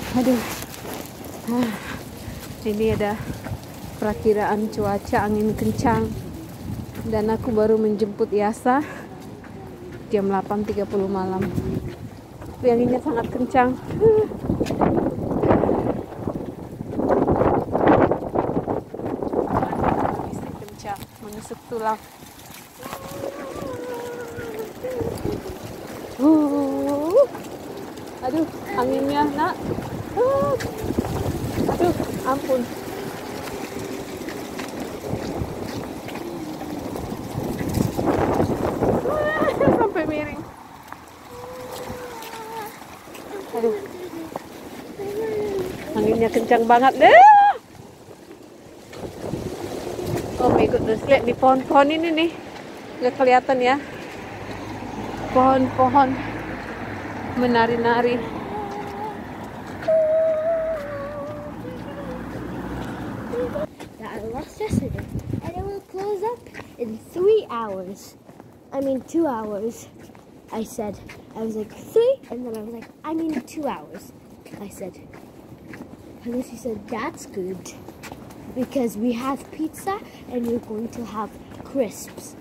Aduh. Ini ada perakiraan cuaca angin kencang. Dan aku baru menjemput Yasa jam 8.30 malam. Tapi anginnya sangat kencang. Listrik kencang, menusuk tulang. Aduh, anginnya nak. Aduh, ampun. Sampai miring. Aduh, anginnya kencang banget deh. Oh my goodness, lihat di pohon-pohon ini nih, nggak kelihatan ya, pohon-pohon menari-nari. That I lost yesterday, and it will close up in 3 hours. I mean 2 hours. I was like 3, and then I was like, I mean 2 hours. I said, and then she said, that's good, because we have pizza and we're going to have crisps.